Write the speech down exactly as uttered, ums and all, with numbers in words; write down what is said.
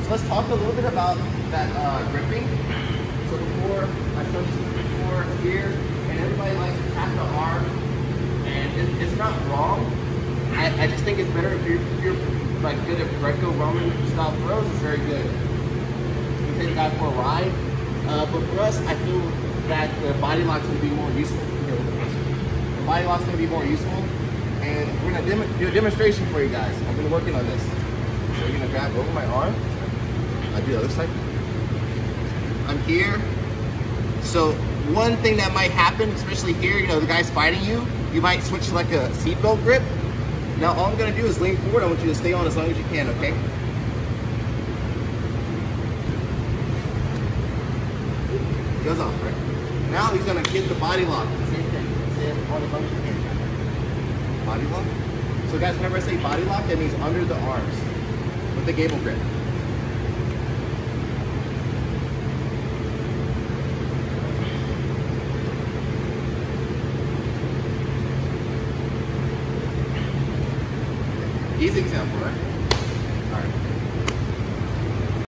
So let's talk a little bit about that uh, gripping. So before, I showed you before here, and everybody likes to tap the arm, and it, it's not wrong. I, I just think it's better if you're, if you're like good at Greco-Roman style throws, it's very good. You take that for a ride. Uh, but for us, I feel that the body lock's gonna be more useful. The body lock's gonna be more useful. And we're gonna dem do a demonstration for you guys. I've been working on this. So you're gonna grab over my arm. I do the other side. I'm here. So one thing that might happen, especially here, you know, the guy's fighting you, you might switch to like a seatbelt grip. Now all I'm gonna do is lean forward. I want you to stay on as long as you can, okay? Goes off, right? Now he's gonna get the body lock. Same thing. Stay on as long as you can. Body lock. So guys, whenever I say body lock, that means under the arms with the gable grip. Easy example, right? All right.